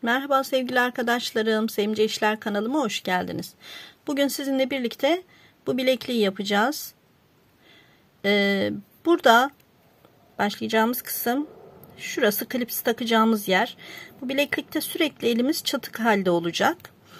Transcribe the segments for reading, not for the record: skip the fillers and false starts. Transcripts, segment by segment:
Merhaba sevgili arkadaşlarım, Sevimce İşler kanalıma hoş geldiniz. Bugün sizinle birlikte bu bilekliği yapacağız. Burada başlayacağımız kısım şurası, klips takacağımız yer. Bu bileklikte sürekli elimiz çatık halde olacak.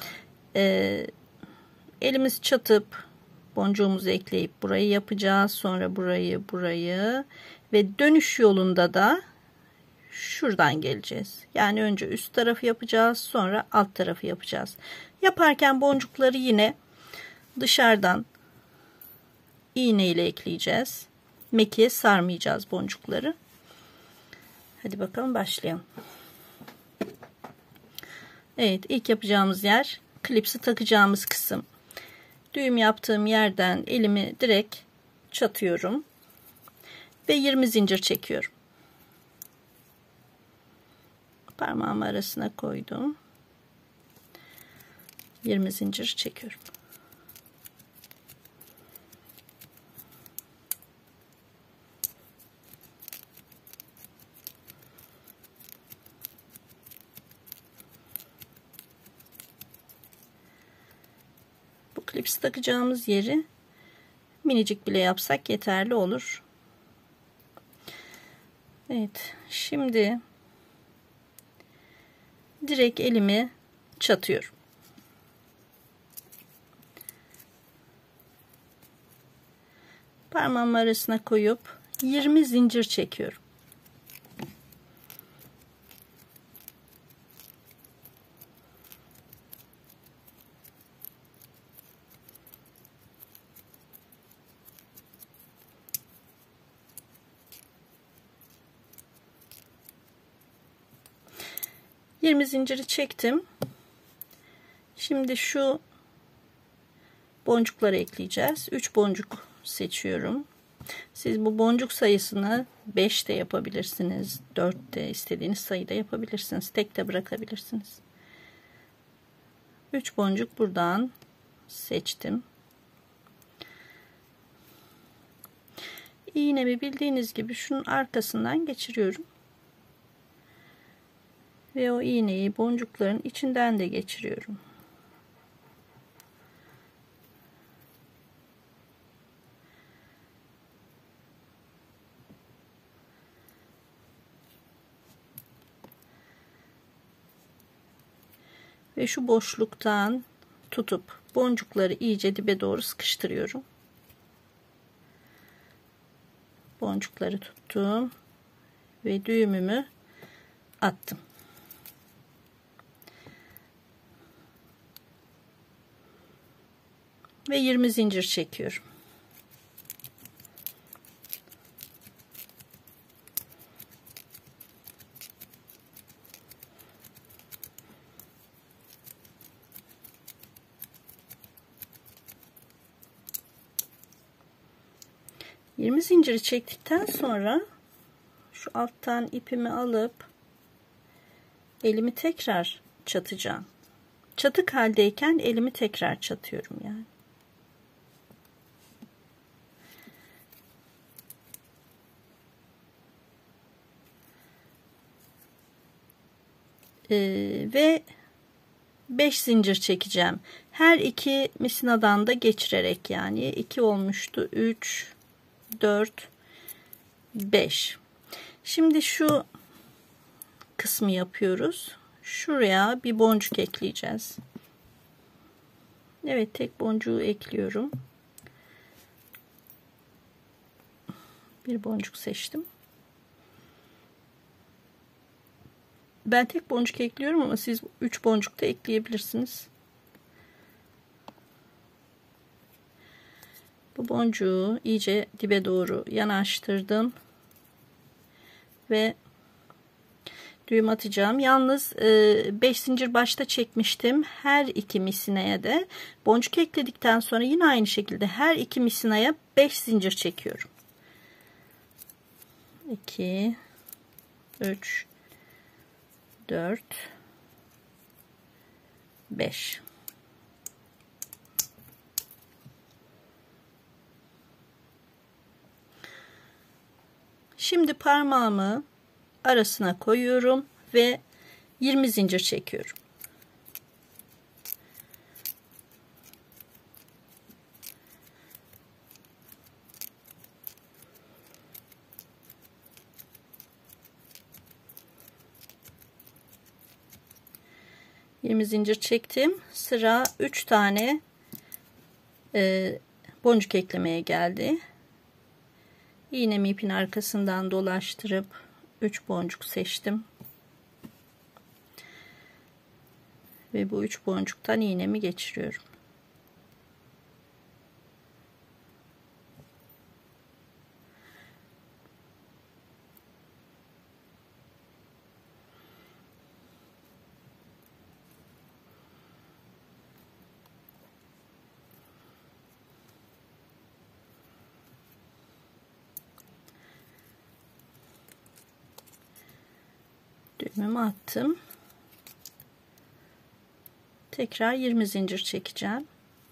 Elimiz çatıp boncuğumuzu ekleyip burayı yapacağız. Sonra burayı ve dönüş yolunda da şuradan geleceğiz. Yani önce üst tarafı yapacağız, sonra alt tarafı yapacağız. Yaparken boncukları yine dışarıdan iğne ile ekleyeceğiz. Mekiğe sarmayacağız boncukları. Hadi bakalım başlayalım. Evet, ilk yapacağımız yer klipsi takacağımız kısım. Düğüm yaptığım yerden elimi direkt çatıyorum ve 20 zincir çekiyorum. Parmağımı arasına koydum. 20 zincir çekiyorum. Bu klipsi takacağımız yeri minicik bile yapsak yeterli olur. Evet, şimdi direkt elimi çatıyorum. Parmağımı arasına koyup 20 zincir çekiyorum. Yirmi zinciri çektim. Şimdi şu boncukları ekleyeceğiz. 3 boncuk seçiyorum. Siz bu boncuk sayısını 5 de yapabilirsiniz. 4 de, istediğiniz sayıda yapabilirsiniz. Tek de bırakabilirsiniz. 3 boncuk buradan seçtim. İğnemi bildiğiniz gibi şunun arkasından geçiriyorum. Ve o iğneyi boncukların içinden de geçiriyorum. Ve şu boşluktan tutup boncukları iyice dibe doğru sıkıştırıyorum. Boncukları tuttum ve düğümümü attım. Ve 20 zincir çekiyorum. Yirmi zinciri çektikten sonra şu alttan ipimi alıp elimi tekrar çatacağım. Çatık haldeyken elimi tekrar çatıyorum yani. Ve 5 zincir çekeceğim. Her iki misinadan da geçirerek, yani 2 olmuştu. 3, 4, 5. Şimdi şu kısmı yapıyoruz. Şuraya bir boncuk ekleyeceğiz. Evet, tek boncuğu ekliyorum. Bir boncuk seçtim. Ben tek boncuk ekliyorum ama siz 3 boncuk da ekleyebilirsiniz. Bu boncuğu iyice dibe doğru yanaştırdım ve düğüm atacağım. Yalnız 5 zincir başta çekmiştim. Her iki misineye de boncuk ekledikten sonra yine aynı şekilde her iki misinaya 5 zincir çekiyorum. 2, 3, 4, 5. Şimdi parmağımı arasına koyuyorum ve 20 zincir çekiyorum. Zincir çektim. Sıra 3 tane boncuk eklemeye geldi. İğnemi ipin arkasından dolaştırıp 3 boncuk seçtim. Ve bu 3 boncuktan iğnemi geçiriyorum. Düğümümü attım. Tekrar 20 zincir çekeceğim.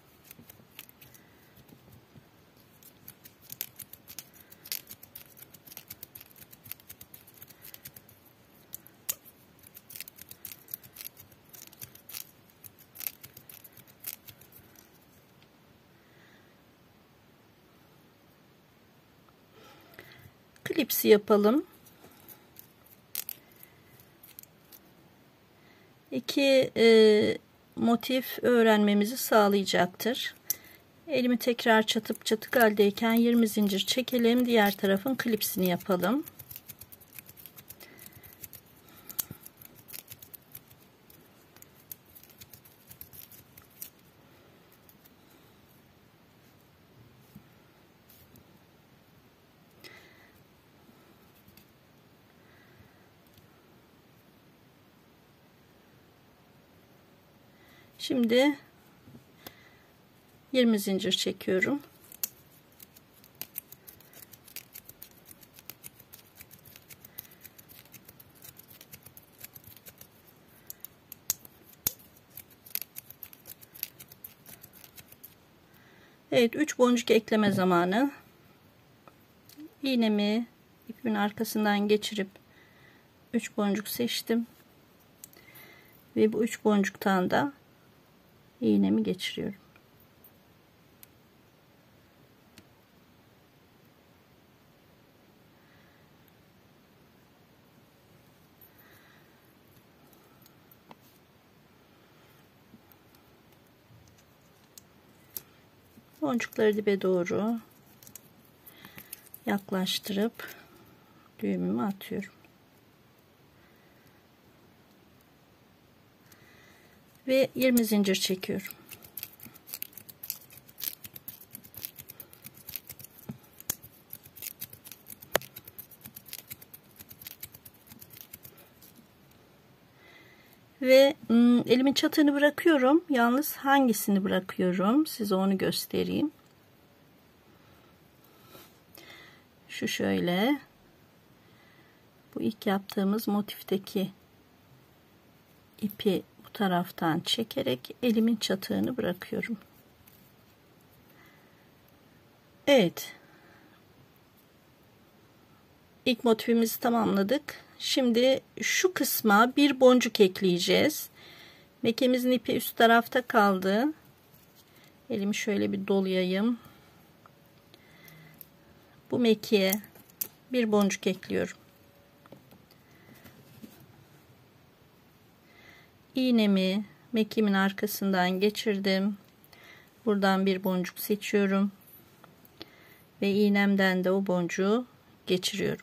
Klipsi yapalım. 2 motif öğrenmemizi sağlayacaktır. Elimi tekrar çatıp çatık haldeyken 20 zincir çekelim. Diğer tarafın klipsini yapalım. Şimdi 20 zincir çekiyorum. Evet, 3 boncuk ekleme zamanı. İğnemi ipimin arkasından geçirip 3 boncuk seçtim. Ve bu 3 boncuktan da iğnemi geçiriyorum. Boncukları dibe doğru yaklaştırıp düğümümü atıyorum. Ve 20 zincir çekiyorum. Ve elimin çatığını bırakıyorum. Yalnız hangisini bırakıyorum? Size onu göstereyim. Şu şöyle. Bu ilk yaptığımız motifteki ipi bu taraftan çekerek elimin çatığını bırakıyorum. Evet. İlk motifimizi tamamladık. Şimdi şu kısma bir boncuk ekleyeceğiz. Mekemizin ipi üst tarafta kaldı. Elimi şöyle bir dolayayım. Bu mekiğe bir boncuk ekliyorum. İğnemi mekiğimin arkasından geçirdim. Buradan bir boncuk seçiyorum. Ve iğnemden de o boncuğu geçiriyorum.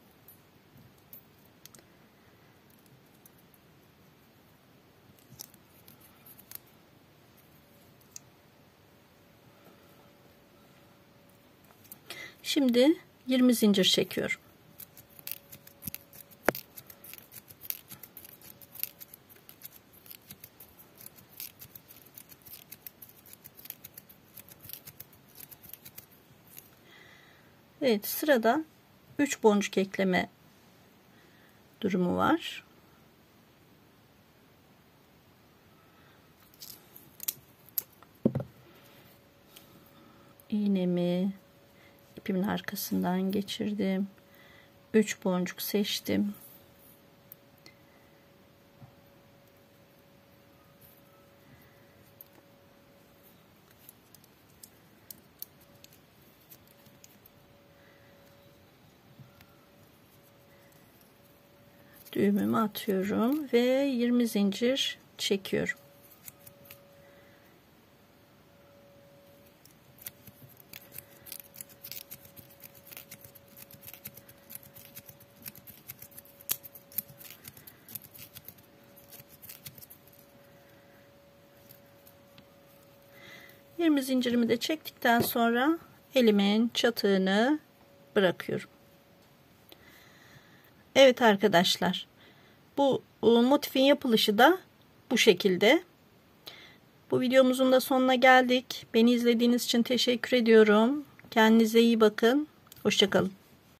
Şimdi 20 zincir çekiyorum. Evet, sırada 3 boncuk ekleme durumu var. İğnemi ipimin arkasından geçirdim. 3 boncuk seçtim. Düğümümü atıyorum ve 20 zincir çekiyorum. Zincirimi de çektikten sonra elimin çatığını bırakıyorum. Evet arkadaşlar, bu motifin yapılışı da bu şekilde. Bu videomuzun da sonuna geldik. Beni izlediğiniz için teşekkür ediyorum. Kendinize iyi bakın. Hoşça kalın.